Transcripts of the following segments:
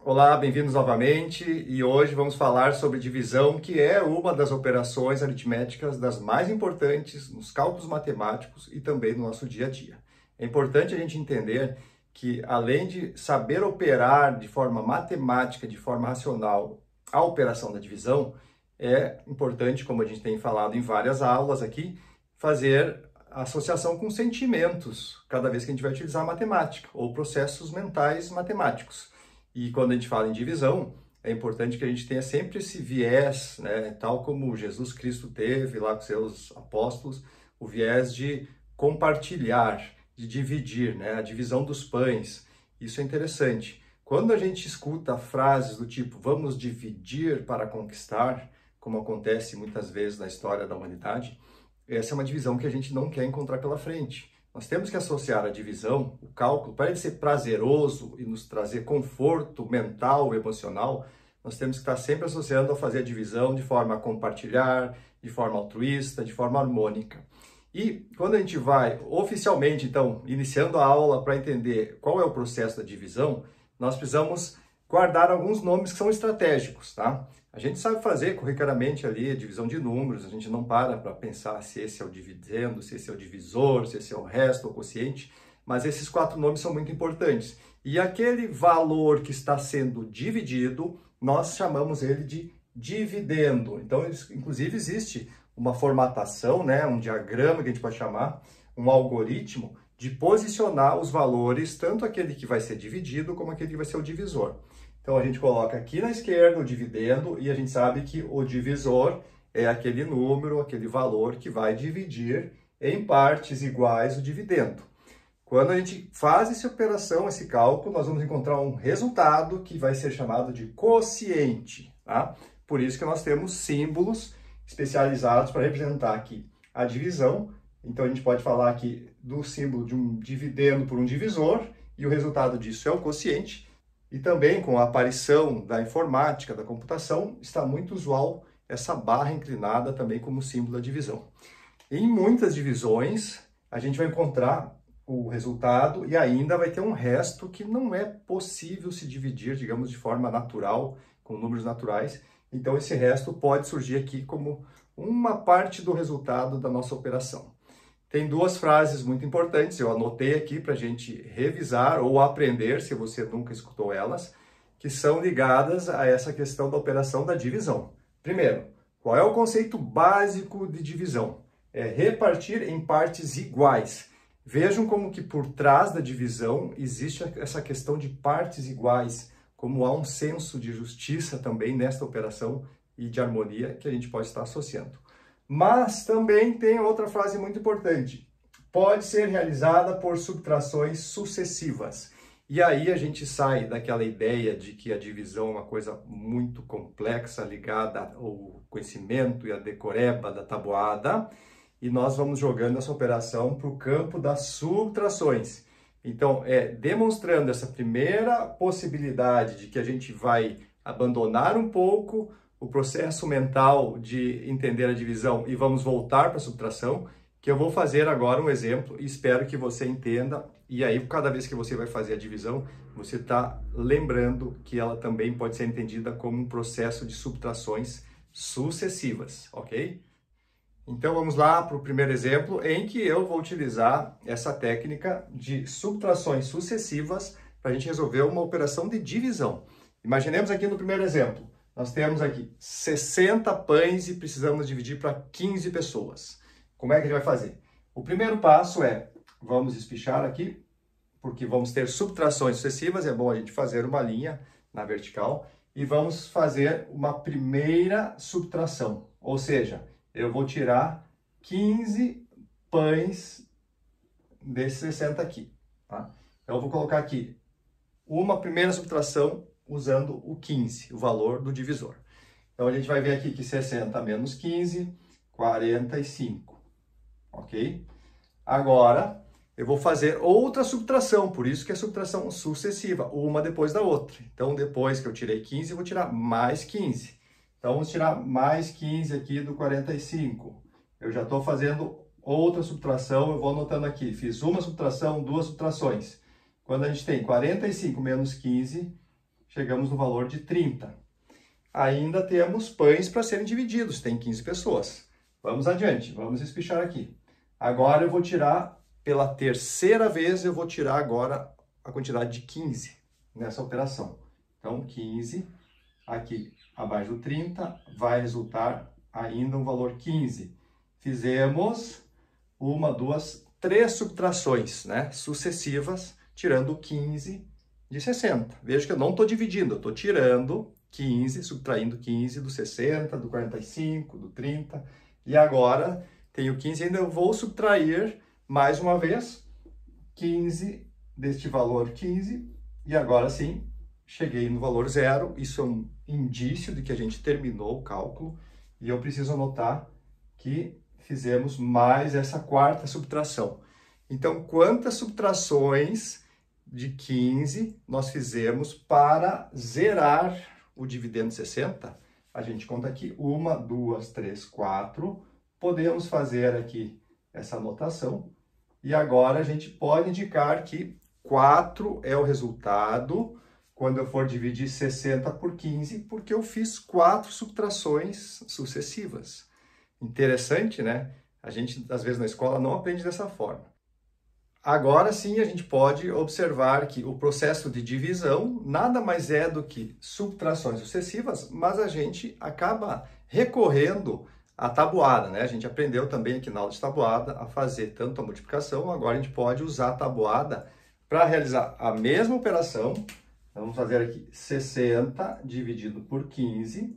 Olá, bem-vindos novamente e hoje vamos falar sobre divisão, que é uma das operações aritméticas das mais importantes nos cálculos matemáticos e também no nosso dia a dia. É importante a gente entender que, além de saber operar de forma matemática, de forma racional, a operação da divisão, é importante, como a gente tem falado em várias aulas aqui, fazer associação com sentimentos cada vez que a gente vai utilizar matemática ou processos mentais matemáticos. E quando a gente fala em divisão, é importante que a gente tenha sempre esse viés, né? Tal como Jesus Cristo teve lá com seus apóstolos, o viés de compartilhar, de dividir, né? A divisão dos pães. Isso é interessante. Quando a gente escuta frases do tipo vamos dividir para conquistar, como acontece muitas vezes na história da humanidade, essa é uma divisão que a gente não quer encontrar pela frente. Nós temos que associar a divisão, o cálculo, para ele ser prazeroso e nos trazer conforto mental e emocional, nós temos que estar sempre associando a fazer a divisão de forma a compartilhar, de forma altruísta, de forma harmônica. E quando a gente vai oficialmente, então, iniciando a aula para entender qual é o processo da divisão, nós precisamos guardar alguns nomes que são estratégicos, tá? A gente sabe fazer corriqueiramente ali a divisão de números, a gente não para pensar se esse é o dividendo, se esse é o divisor, se esse é o resto, o quociente, mas esses 4 nomes são muito importantes. E aquele valor que está sendo dividido, nós chamamos ele de dividendo. Então, inclusive, existe uma formatação, né, um diagrama que a gente pode chamar, um algoritmo de posicionar os valores, tanto aquele que vai ser dividido como aquele que vai ser o divisor. Então, a gente coloca aqui na esquerda o dividendo e a gente sabe que o divisor é aquele número, aquele valor que vai dividir em partes iguais o dividendo. Quando a gente faz essa operação, esse cálculo, nós vamos encontrar um resultado que vai ser chamado de quociente, tá? Por isso que nós temos símbolos especializados para representar aqui a divisão. Então, a gente pode falar aqui do símbolo de um dividendo por um divisor e o resultado disso é o quociente. E também com a aparição da informática, da computação, está muito usual essa barra inclinada também como símbolo da divisão. Em muitas divisões, a gente vai encontrar o resultado e ainda vai ter um resto que não é possível se dividir, digamos, de forma natural, com números naturais. Então, esse resto pode surgir aqui como uma parte do resultado da nossa operação. Tem 2 frases muito importantes, eu anotei aqui para a gente revisar ou aprender, se você nunca escutou elas, que são ligadas a essa questão da operação da divisão. Primeiro, qual é o conceito básico de divisão? É repartir em partes iguais. Vejam como que por trás da divisão existe essa questão de partes iguais, como há um senso de justiça também nesta operação e de harmonia que a gente pode estar associando. Mas também tem outra frase muito importante. Pode ser realizada por subtrações sucessivas. E aí a gente sai daquela ideia de que a divisão é uma coisa muito complexa, ligada ao conhecimento e à decoreba da tabuada, e nós vamos jogando essa operação para o campo das subtrações. Então, demonstrando essa primeira possibilidade de que a gente vai abandonar um pouco o processo mental de entender a divisão e vamos voltar para a subtração, que eu vou fazer agora um exemplo e espero que você entenda. E aí, cada vez que você vai fazer a divisão, você está lembrando que ela também pode ser entendida como um processo de subtrações sucessivas, ok? Então, vamos lá para o primeiro exemplo, em que eu vou utilizar essa técnica de subtrações sucessivas para a gente resolver uma operação de divisão. Imaginemos aqui no primeiro exemplo. Nós temos aqui 60 pães e precisamos dividir para 15 pessoas. Como é que a gente vai fazer? O primeiro passo vamos espichar aqui, porque vamos ter subtrações sucessivas, é bom a gente fazer uma linha na vertical, e vamos fazer uma primeira subtração, ou seja, eu vou tirar 15 pães desses 60 aqui, tá? Então, eu vou colocar aqui uma primeira subtração usando o 15, o valor do divisor. Então, a gente vai ver aqui que 60 menos 15, 45, ok? Agora, eu vou fazer outra subtração, por isso que é subtração sucessiva, uma depois da outra. Então, depois que eu tirei 15, eu vou tirar mais 15. Então, vamos tirar mais 15 aqui do 45. Eu já estou fazendo outra subtração, eu vou anotando aqui. Fiz uma subtração, 2 subtrações. Quando a gente tem 45 menos 15... chegamos no valor de 30. Ainda temos pães para serem divididos, tem 15 pessoas. Vamos adiante, vamos espichar aqui. Agora eu vou tirar, pela terceira vez, eu vou tirar agora a quantidade de 15 nessa operação. Então, 15, aqui abaixo do 30, vai resultar ainda um valor 15. Fizemos 1, 2, 3 subtrações, né, sucessivas, tirando 15 de 60. Veja que eu não estou dividindo, eu estou tirando 15, subtraindo 15 do 60, do 45, do 30. E agora tenho 15, ainda eu vou subtrair mais uma vez 15 deste valor 15. E agora sim, cheguei no valor zero. Isso é um indício de que a gente terminou o cálculo. E eu preciso anotar que fizemos mais essa quarta subtração. Então, quantas subtrações de 15 nós fizemos para zerar o dividendo 60? A gente conta aqui 1, 2, 3, 4. Podemos fazer aqui essa anotação. E agora a gente pode indicar que 4 é o resultado quando eu for dividir 60 por 15, porque eu fiz 4 subtrações sucessivas. Interessante, né? A gente, às vezes, na escola não aprende dessa forma. Agora sim, a gente pode observar que o processo de divisão nada mais é do que subtrações sucessivas, mas a gente acaba recorrendo à tabuada, né? A gente aprendeu também aqui na aula de tabuada a fazer tanto a multiplicação, agora a gente pode usar a tabuada para realizar a mesma operação. Vamos fazer aqui 60 dividido por 15.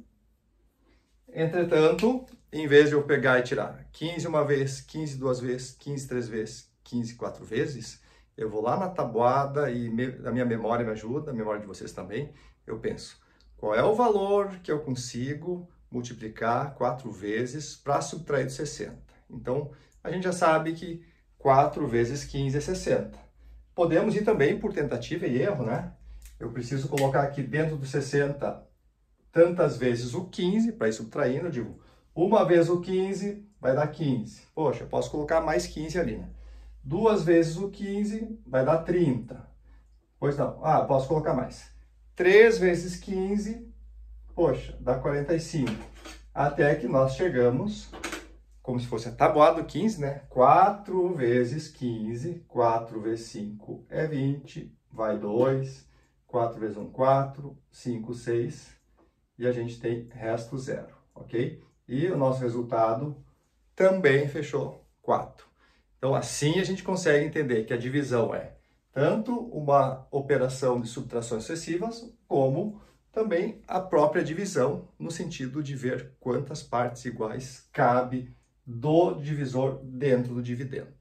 Entretanto, em vez de eu pegar e tirar 15 uma vez, 15 duas vezes, 15 três vezes, 15 quatro vezes, eu vou lá na tabuada e a minha memória me ajuda, a memória de vocês também. Eu penso, qual é o valor que eu consigo multiplicar 4 vezes para subtrair de 60? Então, a gente já sabe que 4 vezes 15 é 60. Podemos ir também por tentativa e erro, né? Eu preciso colocar aqui dentro do 60 tantas vezes o 15, para ir subtraindo, eu digo, uma vez o 15 vai dar 15. Poxa, eu posso colocar mais 15 ali, né? 2 vezes o 15 vai dar 30. Pois não, posso colocar mais. 3 vezes 15, poxa, dá 45. Até que nós chegamos, como se fosse a tabuada do 15, né? 4 vezes 15, 4 vezes 5 é 20, vai 2, 4 vezes 1, 4, 5, 6, e a gente tem resto zero, ok? E o nosso resultado também fechou 4. Então, assim a gente consegue entender que a divisão é tanto uma operação de subtrações sucessivas, como também a própria divisão, no sentido de ver quantas partes iguais cabe do divisor dentro do dividendo.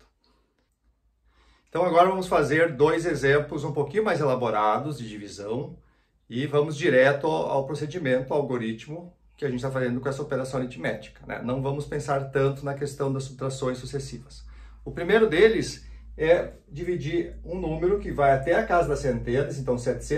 Então, agora vamos fazer 2 exemplos um pouquinho mais elaborados de divisão e vamos direto ao procedimento, ao algoritmo que a gente está fazendo com essa operação aritmética, né? Não vamos pensar tanto na questão das subtrações sucessivas. O primeiro deles é dividir um número que vai até a casa das centenas, então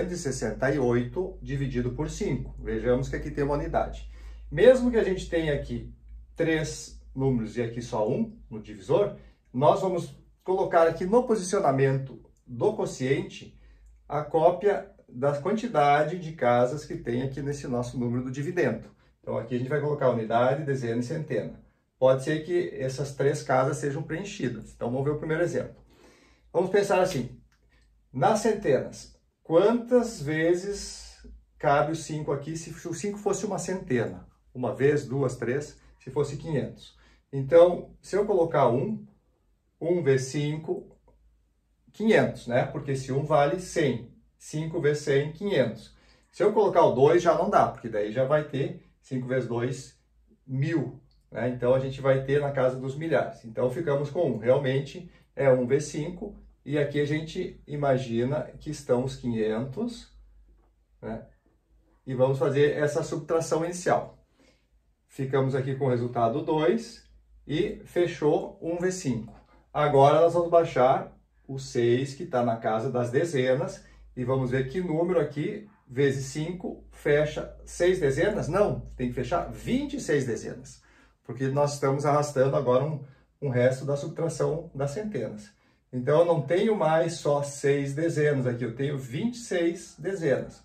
768 dividido por 5. Vejamos que aqui tem uma unidade. Mesmo que a gente tenha aqui 3 números e aqui só 1 no divisor, nós vamos colocar aqui no posicionamento do quociente a cópia da quantidade de casas que tem aqui nesse nosso número do dividendo. Então aqui a gente vai colocar unidade, dezena e centena. Pode ser que essas 3 casas sejam preenchidas. Então vamos ver o primeiro exemplo. Vamos pensar assim, nas centenas, quantas vezes cabe o 5 aqui se o 5 fosse uma centena? Uma vez, 2, 3, se fosse 500. Então, se eu colocar 1 vezes 5, 500, né? Porque esse 1 vale 100. 5 vezes 100, 500. Se eu colocar o 2, já não dá, porque daí já vai ter 5 vezes 2, 1000. Né? Então, a gente vai ter na casa dos milhares. Então, ficamos com 1. Realmente, é 1 vezes 5. E aqui a gente imagina que estão os 500. Né? E vamos fazer essa subtração inicial. Ficamos aqui com o resultado 2 e fechou 1 vezes 5. Agora, nós vamos baixar o 6, que está na casa das dezenas, e vamos ver que número aqui, vezes 5, fecha 6 dezenas? Não, tem que fechar 26 dezenas, porque nós estamos arrastando agora um resto da subtração das centenas. Então, eu não tenho mais só 6 dezenas aqui, eu tenho 26 dezenas.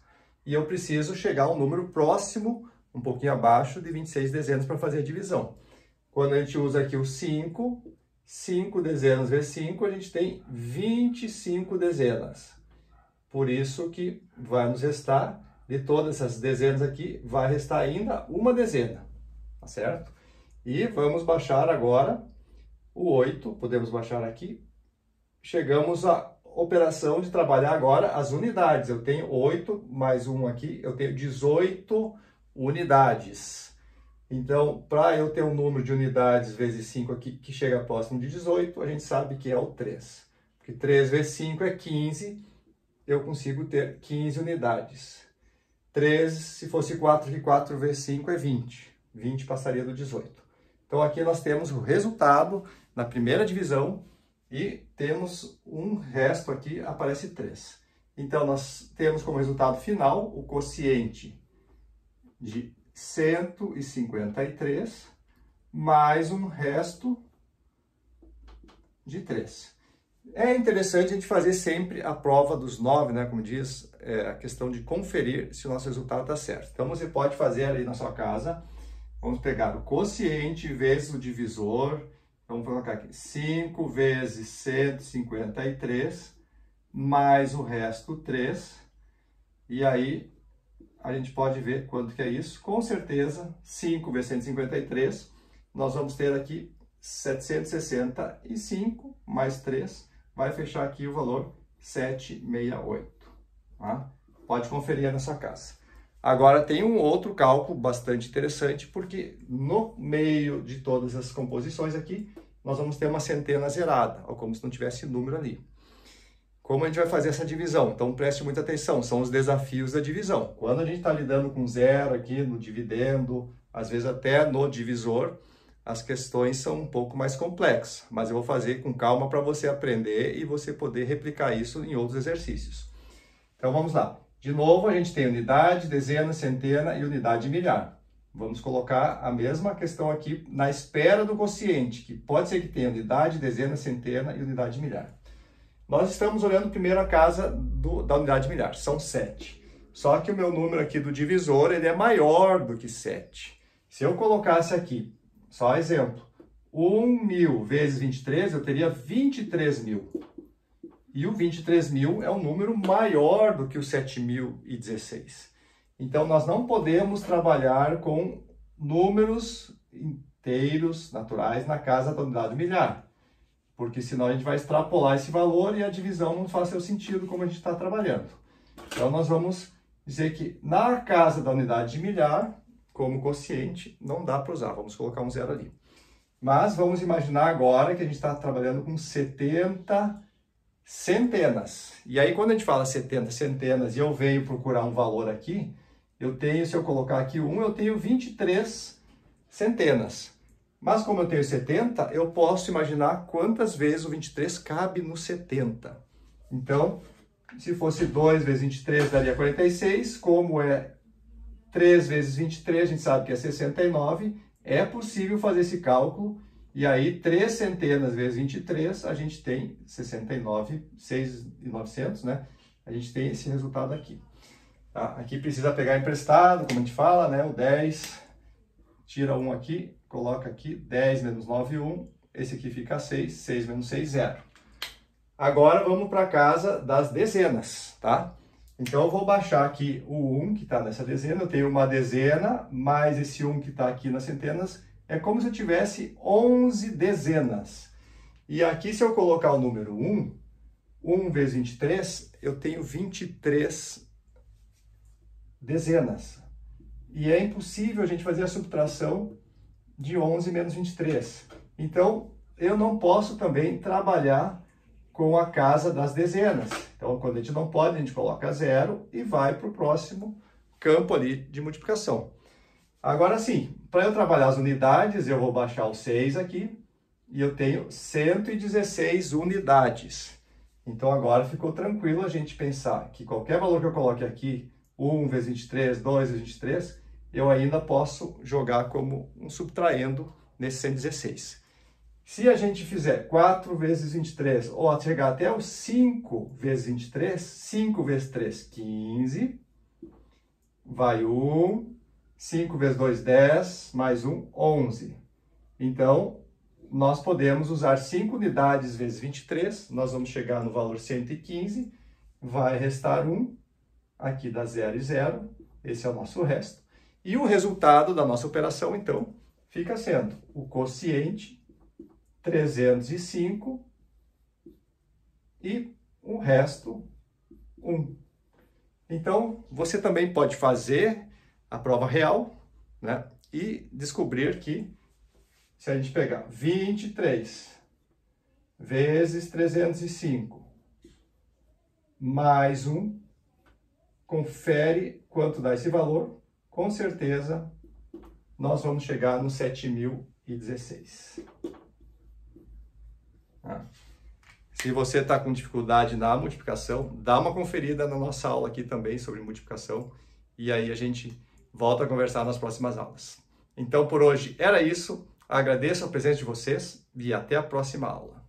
e eu preciso chegar a um número próximo, um pouquinho abaixo de 26 dezenas para fazer a divisão. Quando a gente usa aqui o 5, 5 dezenas vezes 5, a gente tem 25 dezenas. Por isso que vai nos restar, de todas essas dezenas aqui, vai restar ainda uma dezena, tá certo? E vamos baixar agora o 8, podemos baixar aqui. Chegamos à operação de trabalhar agora as unidades. Eu tenho 8 mais 1 aqui, eu tenho 18 unidades. Então, para eu ter um número de unidades vezes 5 aqui, que chega próximo de 18, a gente sabe que é o 3. Porque 3 vezes 5 é 15, eu consigo ter 15 unidades. 13, se fosse 4, que 4 vezes 5 é 20. 20 passaria do 18. Então, aqui nós temos o resultado na primeira divisão e temos um resto aqui, aparece 3. Então, nós temos como resultado final o quociente de 153 mais um resto de 3. É interessante a gente fazer sempre a prova dos 9, né? Como diz, a questão de conferir se o nosso resultado está certo. Então, você pode fazer ali na sua casa, vamos pegar o quociente vezes o divisor, vamos colocar aqui 5 vezes 153, mais o resto 3, e aí a gente pode ver quanto que é isso. Com certeza, 5 vezes 153, nós vamos ter aqui 765 mais 3, vai fechar aqui o valor 768. Tá? Pode conferir aí na sua casa. Agora tem um outro cálculo bastante interessante, porque no meio de todas as composições aqui, nós vamos ter uma centena zerada, ou como se não tivesse número ali. Como a gente vai fazer essa divisão? Então preste muita atenção, são os desafios da divisão. Quando a gente está lidando com zero aqui no dividendo, às vezes até no divisor, as questões são um pouco mais complexas, mas eu vou fazer com calma para você aprender e você poder replicar isso em outros exercícios. Então vamos lá. De novo, a gente tem unidade, dezena, centena e unidade milhar. Vamos colocar a mesma questão aqui na espera do quociente, que pode ser que tenha unidade, dezena, centena e unidade milhar. Nós estamos olhando primeiro a casa da unidade milhar, são 7. Só que o meu número aqui do divisor, ele é maior do que 7. Se eu colocasse aqui, só exemplo, 1.000 vezes 23, eu teria 23.000. E o 23.000 é um número maior do que o 7.016. Então, nós não podemos trabalhar com números inteiros naturais na casa da unidade milhar, porque senão a gente vai extrapolar esse valor e a divisão não faz seu sentido como a gente está trabalhando. Então, nós vamos dizer que na casa da unidade de milhar, como quociente, não dá para usar, vamos colocar um zero ali. Mas vamos imaginar agora que a gente está trabalhando com 70 centenas. E aí, quando a gente fala 70 centenas e eu venho procurar um valor aqui, eu tenho, se eu colocar aqui 1, eu tenho 23 centenas. Mas como eu tenho 70, eu posso imaginar quantas vezes o 23 cabe no 70. Então, se fosse 2 vezes 23, daria 46. Como é 3 vezes 23, a gente sabe que é 69. É possível fazer esse cálculo. E aí, 3 centenas vezes 23, a gente tem 69, 6.900, né? A gente tem esse resultado aqui. Tá? Aqui precisa pegar emprestado, como a gente fala, né? O 10, tira 1 aqui, coloca aqui, 10 menos 9, 1. Esse aqui fica 6, 6 menos 6, 0. Agora, vamos para a casa das dezenas, tá? Então, eu vou baixar aqui o 1, que está nessa dezena. Eu tenho uma dezena, mais esse 1 que está aqui nas centenas. É como se eu tivesse 11 dezenas. E aqui, se eu colocar o número 1, 1 vezes 23, eu tenho 23 dezenas. E é impossível a gente fazer a subtração de 11 menos 23. Então, eu não posso também trabalhar com a casa das dezenas. Então, quando a gente não pode, a gente coloca 0 e vai para o próximo campo ali de multiplicação. Agora sim, para eu trabalhar as unidades, eu vou baixar o 6 aqui e eu tenho 116 unidades. Então agora ficou tranquilo a gente pensar que qualquer valor que eu coloque aqui, 1 vezes 23, 2 vezes 23, eu ainda posso jogar como um subtraendo nesse 116. Se a gente fizer 4 vezes 23, ou chegar até o 5 vezes 23, 5 vezes 3, 15. vai 1, 5 vezes 2, 10, mais 1, 11. Então, nós podemos usar 5 unidades vezes 23, nós vamos chegar no valor 115, vai restar 1, aqui dá 0 e 0, esse é o nosso resto. E o resultado da nossa operação, então, fica sendo o quociente 305 e o resto 1. Então, você também pode fazer a prova real, né? E descobrir que, se a gente pegar 23 vezes 305 mais 1, confere quanto dá esse valor, com certeza nós vamos chegar no 7.016. Se você está com dificuldade na multiplicação, dá uma conferida na nossa aula aqui também sobre multiplicação e aí a gente volta a conversar nas próximas aulas. Então, por hoje era isso. Agradeço a presença de vocês e até a próxima aula.